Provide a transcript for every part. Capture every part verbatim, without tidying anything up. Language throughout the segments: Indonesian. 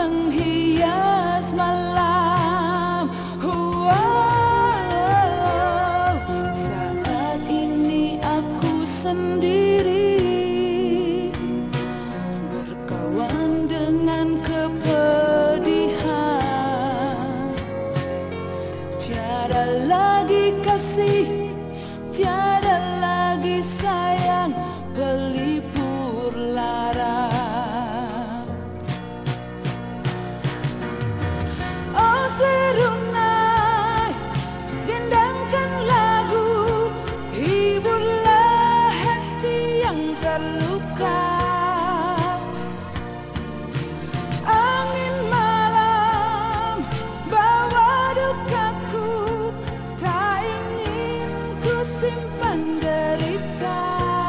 menghias malam. Wow, saat ini aku sendiri, berkawan dengan kepedihan. Tiada lagi kasih, tiada lagi sayang, pelipur lara. Oh serunai, dendangkan lagu, hiburlah hati yang terluka. Angin malam bawa dukaku, tak ingin ku simpan derita.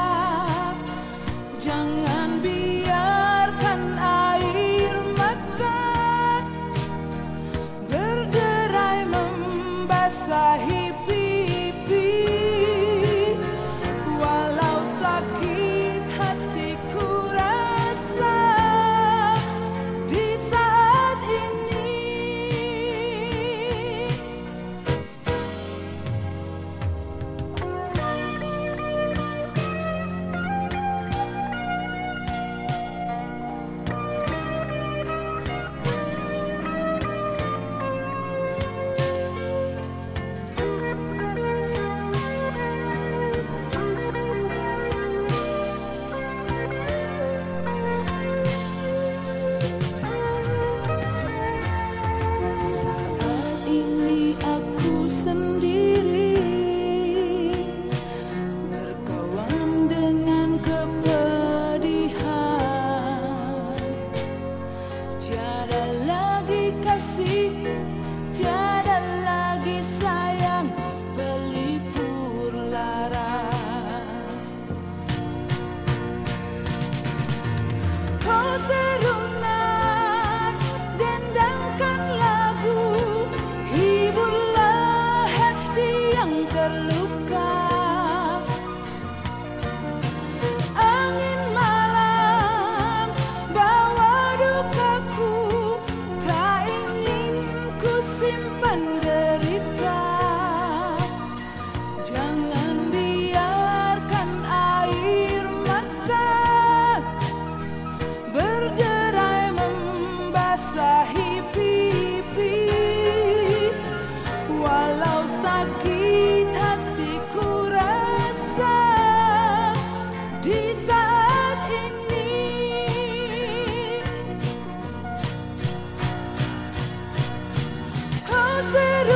Jangan biarkan air mata berderai membasahi pipi. Walau sakit hatiku rasa di saat ini. Saat ini aku sendiri, berkawan dengan kepedihan. Tiada lagi kasih, tiada lagi sayang, pelipur lara. Oh serunai, dendangkan lagu, hiburlah hati yang terluka. Angin malam bawa dukaku, tak ingin ku simpan derita. Jangan biarkan air mata berderai membasahi pipi. Walau sakit hatiku rasa di saat ini. Oh